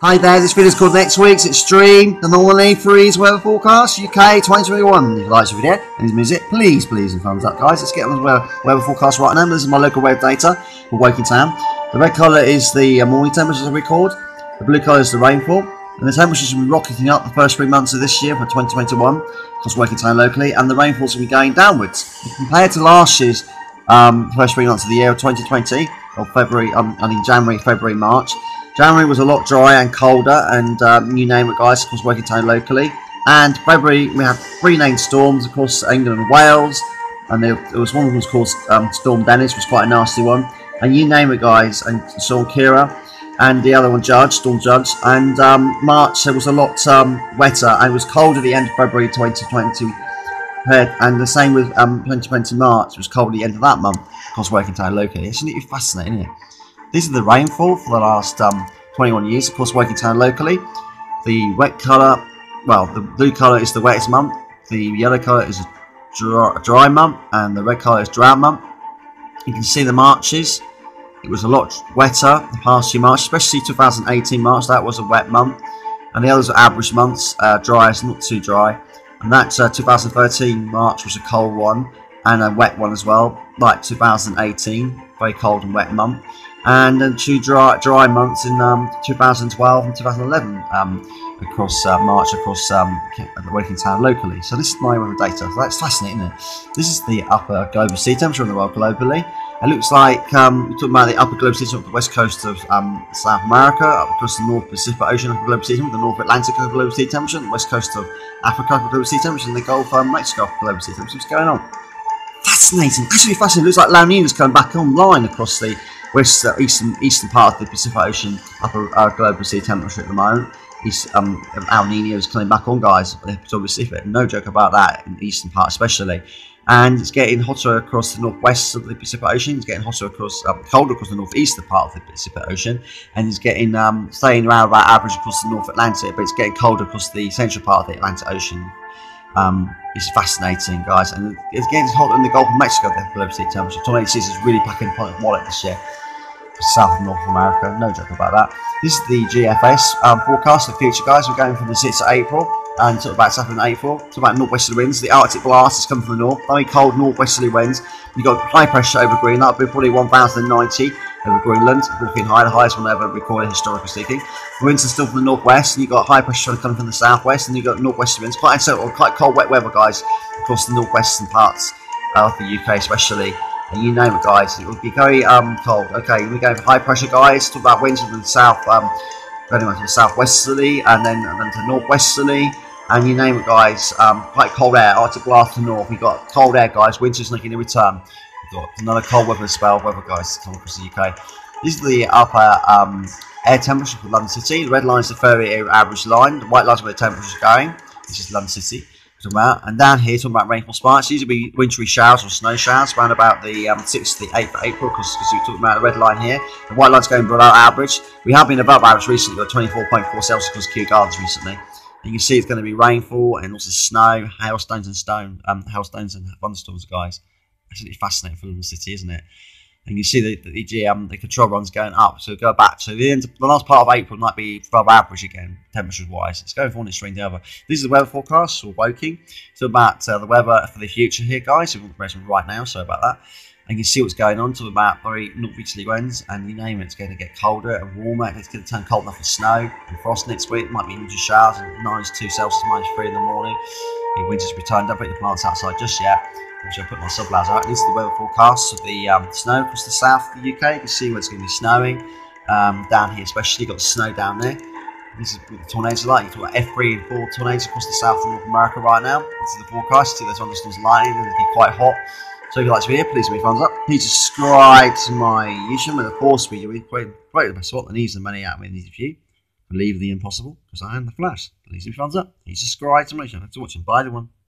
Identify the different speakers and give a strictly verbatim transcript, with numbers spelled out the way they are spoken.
Speaker 1: Hi there, this video is called Next Week's Extreme, the Northern Freeze Weather Forecast, U K twenty twenty-one. If you like this video and this music, please, please, and thumbs up, guys. Let's get on the weather, weather forecast right now. This is my local weather data for Woking Town. The red colour is the uh, morning temperatures I record, the blue colour is the rainfall, and the temperatures will be rocketing up the first three months of this year for twenty twenty-one across Woking Town locally, and the rainfalls will be going downwards. Compared to last year's um, first three months of the year of twenty twenty, or February, um, I mean January, February, March. January was a lot drier and colder, and um, you name it, guys, across Woking Town locally. And February, we had three named storms across England and Wales, and there, there was one that was called um, Storm Dennis, which was quite a nasty one. And you name it, guys, and Storm Kira, and the other one, Judge, Storm Judge. And um, March, it was a lot um, wetter, and it was cold at the end of February twenty twenty. And the same with um, twenty twenty March, it was cold at the end of that month across Woking Town locally. It's really fascinating, isn't it? This is the rainfall for the last um, twenty-one years, of course, Woking Town locally. The wet colour, well, the blue colour is the wettest month, the yellow colour is a dry, dry month, and the red colour is drought month. You can see the Marches. It was a lot wetter the past few March, especially two thousand eighteen March, that was a wet month. And the others are average months, uh, dry, it's not too dry. And that uh, two thousand thirteen March was a cold one, and a wet one as well, like two thousand eighteen, very cold and wet month. And then two dry, dry months in um, two thousand twelve and two thousand eleven um, across uh, March across um, Woking Town locally. So this is my weather data. So that's fascinating, isn't it? This is the upper global sea temperature in the world globally. It looks like um, we're talking about the upper global sea temperature on the west coast of um, South America, up across the North Pacific Ocean upper global sea temperature, the North Atlantic upper global sea temperature, the west coast of Africa upper global sea temperature, and the Gulf of Mexico upper global sea temperature. What's going on? Fascinating, absolutely fascinating. It looks like La Nina's coming back online across the west uh, eastern eastern part of the Pacific Ocean upper uh, global sea temperature at the moment. East, um, El Nino is coming back on, guys. The Pacific, no joke about that, in the eastern part especially. And it's getting hotter across the northwest of the Pacific Ocean. It's getting hotter across, um, colder across the northeastern part of the Pacific Ocean, and it's getting um, staying around about average across the North Atlantic, but it's getting colder across the central part of the Atlantic Ocean. Um, it's fascinating, guys, and it's getting hotter in the Gulf of Mexico. The global sea temperature, twenty eighty-six is really packing a point of wallet this year. South and North America, no joke about that. This is the G F S um, forecast for the future, guys. We're going from the sixth of April and talk about seventh of April. Talk about northwesterly winds. The Arctic blast is coming from the north. Very cold northwesterly winds. You've got high pressure over Greenland, probably one thousand ninety over Greenland. Looking high, the highest one ever recorded, historically speaking. The winds are still from the northwest, and you've got high pressure coming from the southwest, and you've got northwesterly winds. Quite so, quite cold, wet weather, guys, across the northwestern parts of the U K, especially. And you name it, guys, it will be very um, cold. Okay, we're going for high pressure, guys. Talk about winds from the south, um, going to the southwesterly, and then and then to northwesterly, and you name it, guys. Um, quite cold air, Arctic blast to north. We've got cold air, guys. Winter's looking to return. We've got another cold weather spell, weather, guys, coming across the U K. This is the upper um, air temperature for London City. The red line is the thirty average line. The white line is where the temperature is going. This is London City. About. And down here, talking about rainfall spikes, these will be wintry showers or snow showers around about the um, sixth to the eighth of April, because we're talking about the red line here. The white line's going below average. We have been above average recently, got twenty-four point four Celsius across Kew Gardens recently. And you can see it's going to be rainfall and also snow, hailstones and stone, um, hailstones and thunderstorms, guys. Absolutely fascinating for London City, isn't it? And you see the the, the, um, the control run's going up, so go back. So the end, the last part of April might be above average again, temperature-wise. It's going from one extreme to the other. This is the weather forecast for Woking. So about uh, the weather for the future here, guys. We're present right now, so about that. And you can see what's going on. So about very northeasterly winds, and you name it, it's going to get colder and warmer. It's going to turn cold enough for snow and frost next week. It might be winter showers, and minus two Celsius, minus three in the morning. The winter's returned. Don't put the plants outside just yet. I'll put my sunblouse out. This is the weather forecast of the um, snow across the south of the U K. You can see where it's going to be snowing. Um, down here especially, you've got snow down there. This is what the tornadoes are like. You've got F three and four tornadoes across the south of North America right now. This is the forecast. See those thunderstorms and lightning. They're going to be quite hot. So if you like this video, please give me a thumbs up. Please subscribe to my YouTube with a force video. We've created the best spot that needs the money out of me of you. Believe in the impossible, because I am the Flash. Please give me a thumbs up. Please subscribe to my channel. Thanks for watching. Bye everyone.